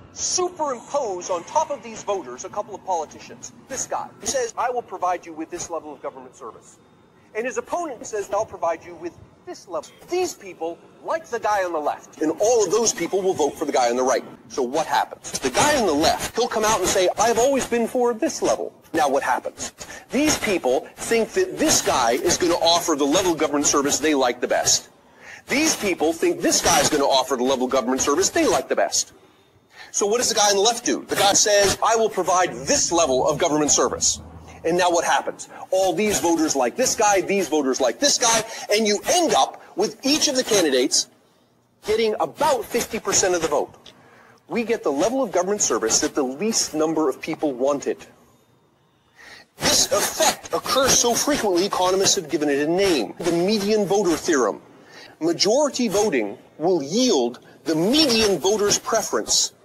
superimpose on top of these voters a couple of politicians. This guy, who says, I will provide you with this level of government service. And his opponent says, I'll provide you with this level. These people like the guy on the left, and all of those people will vote for the guy on the right. So what happens? The guy on the left, he'll come out and say, I've always been for this level. Now what happens? These people think that this guy is going to offer the level of government service they like the best. These people think this guy is going to offer the level of government service they like the best. So what does the guy on the left do? The guy says, I will provide this level of government service. And now what happens? All these voters like this guy, these voters like this guy, and you end up with each of the candidates getting about 50% of the vote. We get the level of government service that the least number of people wanted. This effect occurs so frequently, economists have given it a name, the median voter theorem. Majority voting will yield the median voter's preference